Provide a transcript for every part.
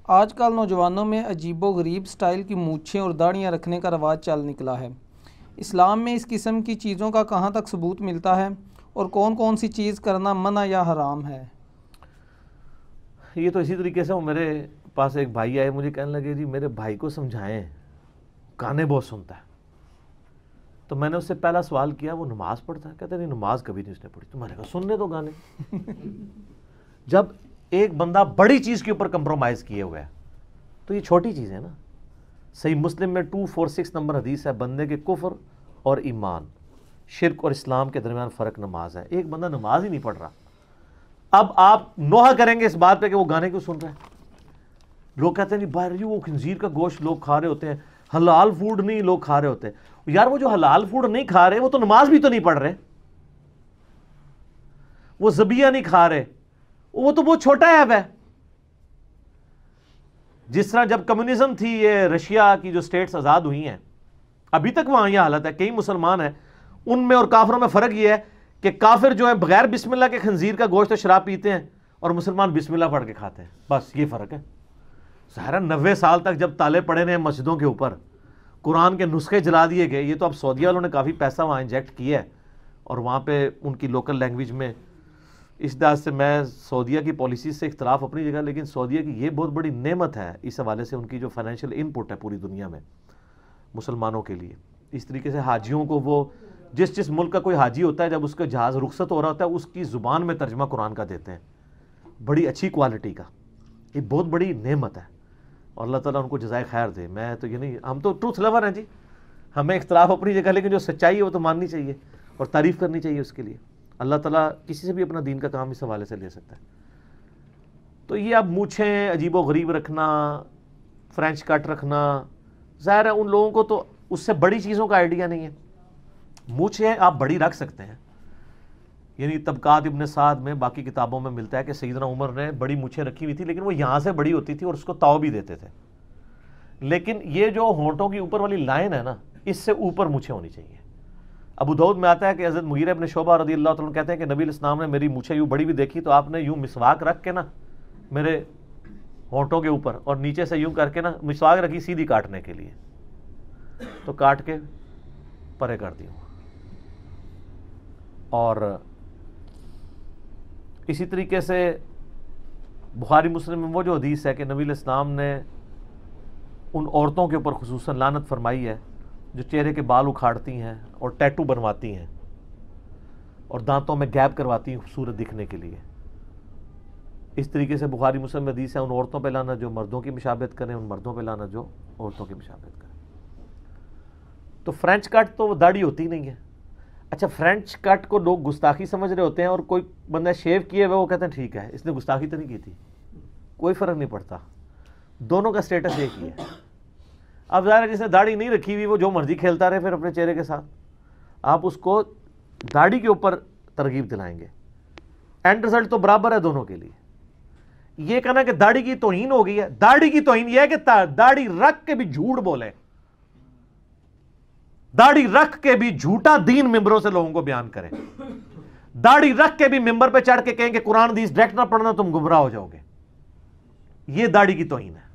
آج کل نوجوانوں میں عجیب و غریب سٹائل کی مونچھیں اور داڑھیاں رکھنے کا رواج چل نکلا ہے۔ اسلام میں اس قسم کی چیزوں کا کہاں تک ثبوت ملتا ہے اور کون کون سی چیز کرنا منع یا حرام ہے؟ یہ تو اسی طریقے سے میرے پاس ایک بھائی آئے، مجھے کہنے لگے جی میرے بھائی کو سمجھائیں، گانے بہت سنتا ہے۔ تو میں نے اس سے پہلا سوال کیا وہ نماز پڑھتا ہے؟ کہتا نہیں نماز کبھی نہیں اس نے پڑھی۔ تو میں نے کہا سننے دو گانے۔ جب ایک بندہ بڑی چیز کے اوپر کمپرومائز کیے ہوئے ہے تو یہ چھوٹی چیز ہے نا۔ صحیح مسلم میں 246 نمبر حدیث ہے، بندے کے کفر اور ایمان، شرک اور اسلام کے درمیان فرق نماز ہے۔ ایک بندہ نماز ہی نہیں پڑھ رہا، اب آپ نوحہ کریں گے اس بات پہ کہ وہ گانے کیوں سن رہے ہیں؟ لوگ کہتے ہیں جی باہر وہ خنزیر کا گوشت لوگ کھا رہے ہوتے ہیں، حلال فوڈ نہیں لوگ کھا رہے ہوتے ہیں۔ یار وہ جو حلال فوڈ نہیں کھا رہے وہ تو نماز بھی تو نہیں پڑھ رہے، وہ ذبیحہ نہیں کھا رہے، وہ تو بہت چھوٹا ایپ ہے۔ جس طرح جب کمیونزم تھی، یہ رشیا کی جو سٹیٹس آزاد ہوئی ہیں، ابھی تک وہاں یہ حالت ہے، کئی مسلمان ہیں، ان میں اور کافروں میں فرق یہ ہے کہ کافر جو ہے بغیر بسم اللہ کے خنزیر کا گوشت و شراب پیتے ہیں اور مسلمان بسم اللہ پڑھ کے کھاتے ہیں، بس یہ فرق ہے۔ ظاہر 90 سال تک جب تالے پڑے رہے ہیں مسجدوں کے اوپر، قرآن کے نسخے جلا دیے گئے، یہ تو اب سعودیہ والوں نے کافی پیسہ وہاں انجیکٹ کیا ہے اور وہاں پہ ان کی لوکل لینگویج میں، اس لحاظ سے میں سعودیہ کی پالیسی سے اختلاف اپنی جگہ، لیکن سعودیہ کی یہ بہت بڑی نعمت ہے اس حوالے سے، ان کی جو فائنینشیل ان پٹ ہے پوری دنیا میں مسلمانوں کے لیے۔ اس طریقے سے حاجیوں کو وہ جس ملک کا کوئی حاجی ہوتا ہے، جب اس کا جہاز رخصت ہو رہا ہوتا ہے اس کی زبان میں ترجمہ قرآن کا دیتے ہیں، بڑی اچھی کوالٹی کا۔ یہ بہت بڑی نعمت ہے اور اللہ تعالیٰ ان کو جزائے خیر دے۔ میں تو یہ نہیں، ہم تو ٹروتھ لور ہیں جی، ہمیں اختلاف اپنی جگہ، لیکن جو سچائی ہے وہ تو ماننی چاہیے اور تعریف کرنی چاہیے اس کے لیے۔ اللہ تعالیٰ کسی سے بھی اپنا دین کا کام اس حوالے سے لے سکتا ہے۔ تو یہ اب مونچھیں عجیب و غریب رکھنا، فرینچ کٹ رکھنا، ظاہر ہے ان لوگوں کو تو اس سے بڑی چیزوں کا آئیڈیا نہیں ہے۔ مونچھیں آپ بڑی رکھ سکتے ہیں، یعنی طبقات ابن سعد میں باقی کتابوں میں ملتا ہے کہ سیدنا عمر نے بڑی مونچھیں رکھی ہوئی تھی، لیکن وہ یہاں سے بڑی ہوتی تھی اور اس کو تاؤ بھی دیتے تھے۔ لیکن یہ جو ہونٹوں کی اوپر والی لائن ہے نا، اس سے اوپر مونچھیں ہونی چاہیے۔ ابو داؤد میں آتا ہے کہ حضرت مغیرہ ابن شعبہ رضی اللہ تعالیٰ عنہ کہتے ہیں کہ نبی علیہ السلام نے میری مونچھیں یوں بڑی بھی دیکھی تو آپ نے یوں مسواک رکھ کے نا میرے ہونٹوں کے اوپر اور نیچے سے یوں کر کے نا مسواک رکھی سیدھی کاٹنے کے لیے، تو کاٹ کے پرے کر دی۔ اور اسی طریقے سے بخاری مسلم میں وہ جو حدیث ہے کہ نبی علیہ السلام نے ان عورتوں کے اوپر خصوصاً لعنت فرمائی ہے جو چہرے کے بال اکھاڑتی ہیں اور ٹیٹو بنواتی ہیں اور دانتوں میں گیپ کرواتی ہیں خوبصورت دکھنے کے لیے۔ اس طریقے سے بخاری مسلم میں حدیث ہے ان عورتوں پہ لعنت جو مردوں کی مشابہت کریں، ان مردوں پہ لعنت جو عورتوں کی مشابہت کریں۔ تو فرینچ کٹ تو وہ داڑھی ہوتی نہیں ہے۔ اچھا فرینچ کٹ کو لوگ گستاخی سمجھ رہے ہوتے ہیں اور کوئی بندہ شیو کیے ہوئے وہ کہتے ہیں ٹھیک ہے اس نے گستاخی تو نہیں کی تھی، کوئی فرق نہیں پڑتا، دونوں کا سٹیٹس ایک ہی ہے۔ اب ظاہر ہے جس نے داڑھی نہیں رکھی ہوئی وہ جو مرضی کھیلتا رہے پھر اپنے چہرے کے ساتھ، آپ اس کو داڑھی کے اوپر ترغیب دلائیں گے، اینڈ رزلٹ تو برابر ہے دونوں کے لیے۔ یہ کہنا کہ داڑھی کی توہین ہو گئی ہے، داڑھی کی توہین یہ ہے کہ داڑھی رکھ کے بھی جھوٹ بولے، داڑھی رکھ کے بھی جھوٹا دین ممبروں سے لوگوں کو بیان کریں، داڑھی رکھ کے بھی ممبر پہ چڑھ کے کہیں کہ قرآن حدیث ڈائریکٹ نہ پڑھنا تم گمراہ ہو جاؤ گے، یہ داڑھی کی توہین ہے۔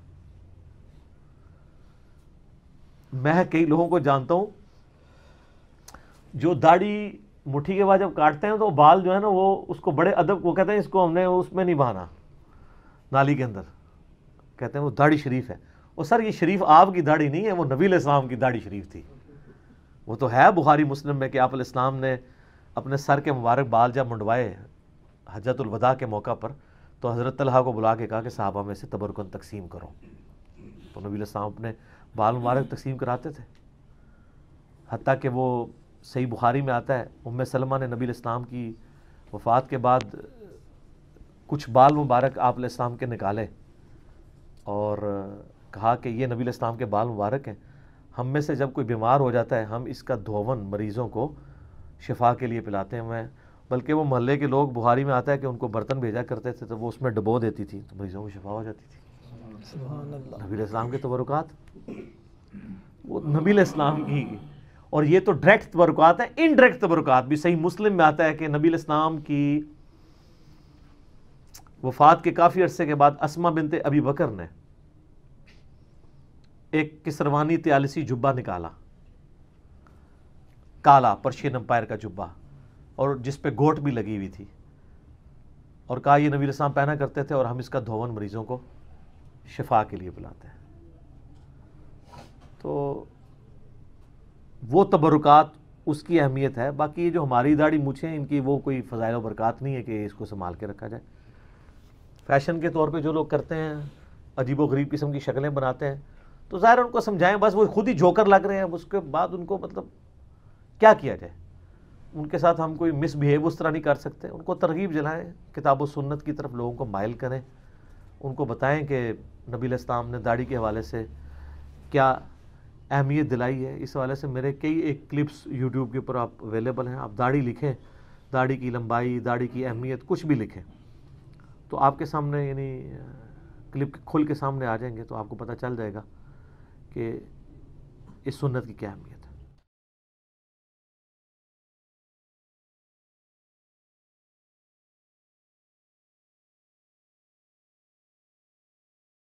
میں کئی لوگوں کو جانتا ہوں جو داڑھی مٹھی کے بعد جب کاٹتے ہیں تو بال جو ہے نا وہ اس کو بڑے ادب، وہ کہتے ہیں اس کو ہم نے اس میں نہیں بہانا نالی کے اندر، کہتے ہیں وہ داڑھی شریف ہے۔ اور سر یہ شریف آپ کی داڑھی نہیں ہے، وہ نبی علیہ السلام کی داڑھی شریف تھی۔ وہ تو ہے بخاری مسلم میں کہ آپ علیہ السلام نے اپنے سر کے مبارک بال جب منڈوائے حجۃ الوداع کے موقع پر تو حضرت طلحہ کو بلا کے کہا کہ صحابہ میں سے تبرکن تقسیم کرو، تو نبی علیہ السلام اپنے بال مبارک تقسیم کراتے تھے۔ حتیٰ کہ وہ صحیح بخاری میں آتا ہے ام سلمہ نے نبی علیہ السلام کی وفات کے بعد کچھ بال مبارک آپ علیہ السلام کے نکالے اور کہا کہ یہ نبی علیہ السلام کے بال مبارک ہیں، ہم میں سے جب کوئی بیمار ہو جاتا ہے ہم اس کا دھون مریضوں کو شفا کے لیے پلاتے ہیں۔ میں بلکہ وہ محلے کے لوگ، بخاری میں آتا ہے کہ ان کو برتن بھیجا کرتے تھے تو وہ اس میں ڈبو دیتی تھی تو مریضوں کو شفا ہو جاتی تھی۔ سبحان اللہ۔ نبی علیہ السلام کے تبرکات، وہ نبی علیہ السلام کی، اور یہ تو ڈائریکٹ تبرکات ہیں۔ انڈائریکٹ تبرکات بھی صحیح مسلم میں آتا ہے کہ نبی علیہ السلام کی وفات کے کافی عرصے کے بعد اسما بنت ابی بکر نے ایک کسروانی طیالسی جبہ نکالا، کالا پرشین امپائر کا جبہ، اور جس پہ گوٹ بھی لگی ہوئی تھی، اور کہا یہ نبی اسلام پہنا کرتے تھے اور ہم اس کا دھون مریضوں کو شفا کے لیے بلاتے ہیں۔ تو وہ تبرکات، اس کی اہمیت ہے۔ باقی یہ جو ہماری داڑھی مونچھیں ہیں، ان کی وہ کوئی فضائل و برکات نہیں ہے کہ اس کو سنبھال کے رکھا جائے۔ فیشن کے طور پہ جو لوگ کرتے ہیں، عجیب و غریب قسم کی شکلیں بناتے ہیں، تو ظاہر ان کو سمجھائیں، بس وہ خود ہی جوکر لگ رہے ہیں، اس کے بعد ان کو مطلب کیا کیا جائے؟ ان کے ساتھ ہم کوئی مس بہیو اس طرح نہیں کر سکتے۔ ان کو ترغیب دلائیں، کتاب و سنت کی طرف لوگوں کو مائل کریں، ان کو بتائیں کہ نبی علیہ السلام نے داڑھی کے حوالے سے کیا اہمیت دلائی ہے۔ اس حوالے سے میرے کئی ایک کلپس یوٹیوب کے اوپر آپ اویلیبل ہیں، آپ داڑھی لکھیں، داڑھی کی لمبائی، داڑھی کی اہمیت، کچھ بھی لکھیں تو آپ کے سامنے یعنی کلپ کھل کے سامنے آ جائیں گے، تو آپ کو پتہ چل جائے گا کہ اس سنت کی کیا اہمیت ہے۔